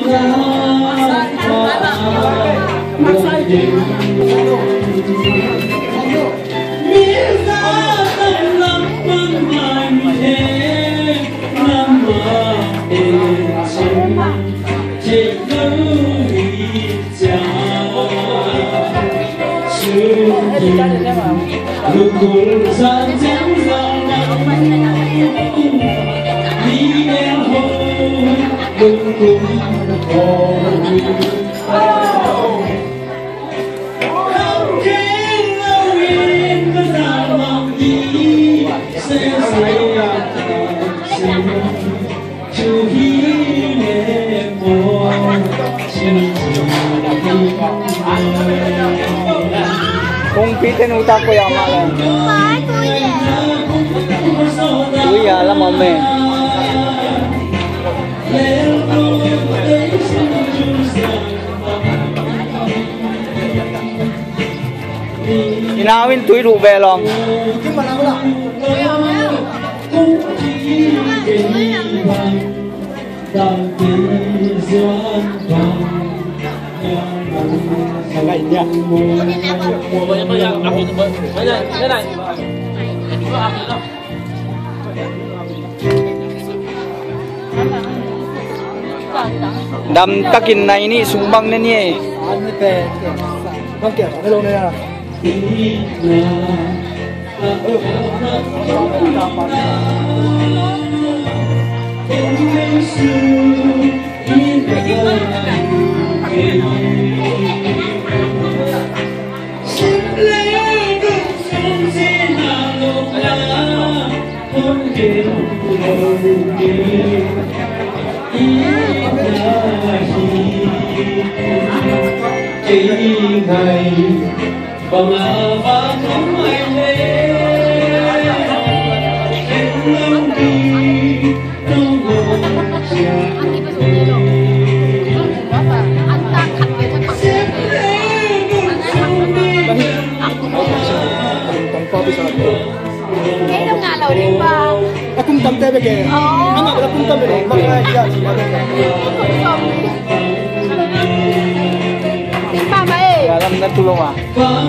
Kung pitin utak ko yung malam. Kuya, alam mo me. Inawin tuwi rube long. Lainnya. Pokoknya tuh yang aku itu banyak. Itu aku tuh. Đâm takin này ni sumbang nên nhỉ. Không kiểu cái lô này à. Ngày bằng và không ai lên em đi đâu ngồi cái đông ngà lầu đi qua cung tâm tê về kề anh mặc là cung tâm về mặc ai giờ chỉ là dalam natulong ah.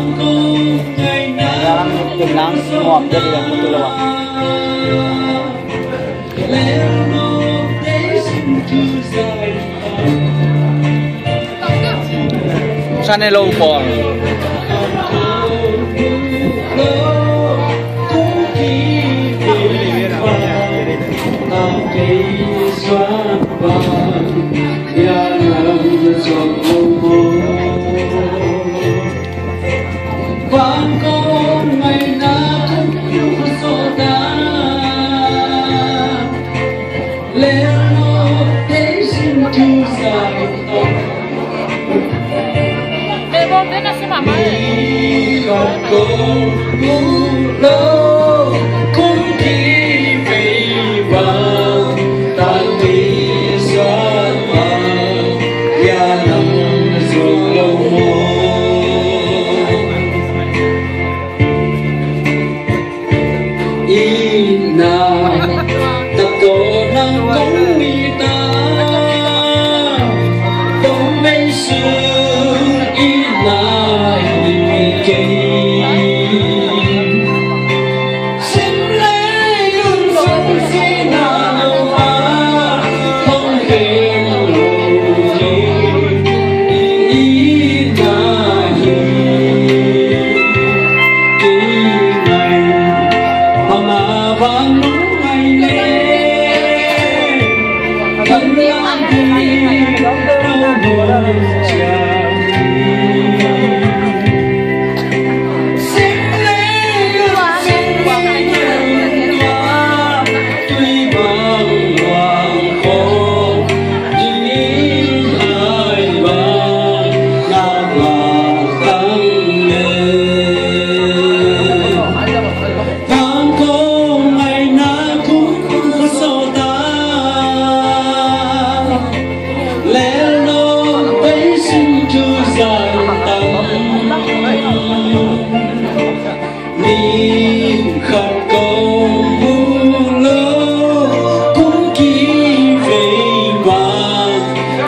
Dalam tenang muap jadi dan natulong ah. Sana low fall.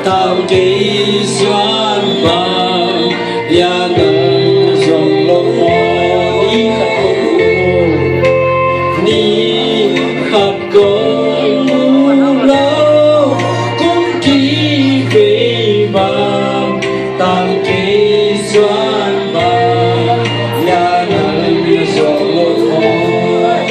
tao chỉ xoan vàng ya ngân rộng lông mỏi ni khát con mu lâu cũng chỉ về vàng tao chỉ xoan vàng ya ngân rộng lông mỏi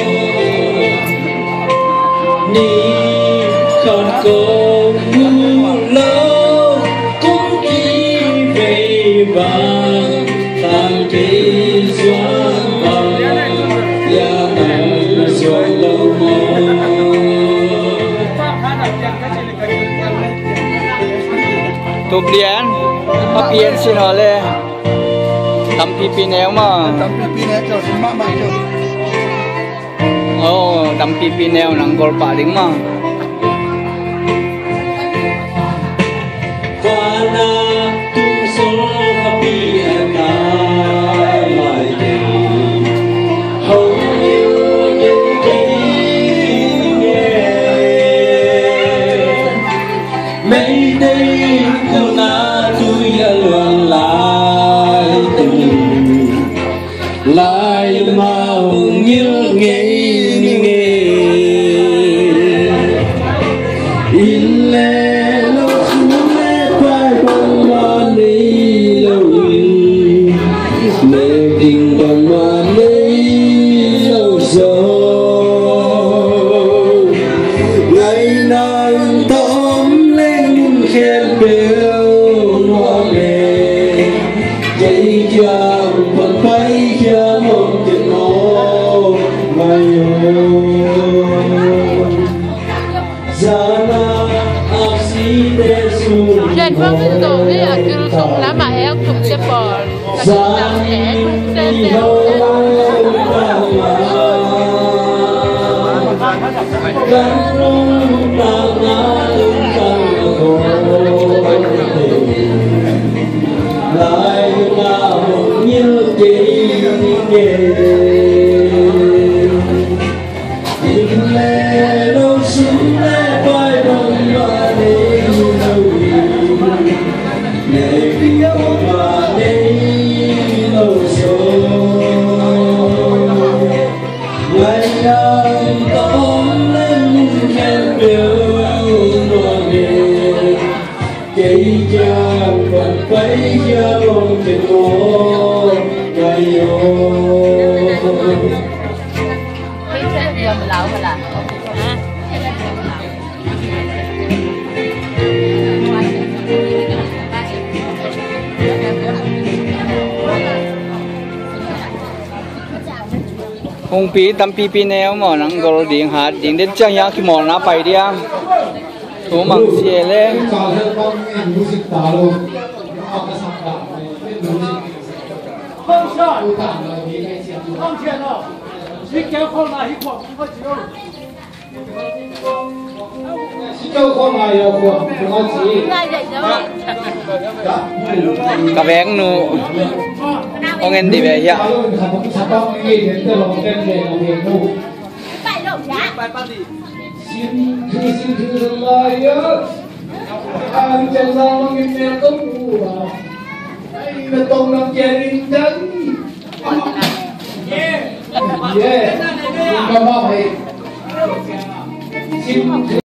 ni khát con mu lâu cũng chỉ về vàng tang chỉ xoan vàng ya ngân rộng lông mỏi tục điển hấp yên xin hỏi lê tầm pi néo mà tầm pi néo nang gol pa ding mà qua na tung số happy and I like it hầu như những tiếng nghe mấy đây cô na tôi luận lại tình lại màu như nghe in lệ lâu xuống lệ vai bằng màn đi lâu lệ tình bằng màn đi lâu sâu ngày nào tóm lên khen bèo noa mê dây chàng vẫn bay kia mong tình nó mai Trên phương tiện tổ thì cứ không lá mà em cũng sẽ bỏ làm trẻ cũng sẽ đều lại nào như chị nghe lệ đâu xuống lệ vai bằng mà đi lâu lệ bằng mà đi lâu sâu ngày nào tóm lên khen biểu nỗi niềm cây chàng vẫn phải cho tình ngô ngày ô giờ mình lậu mà là hung pi tầm pi néo mà nang gol ding hạt ding đến chẳng yang khi mò na phải đi à thu mang xe lê cà vén nu ông em đi về hiện Yeah.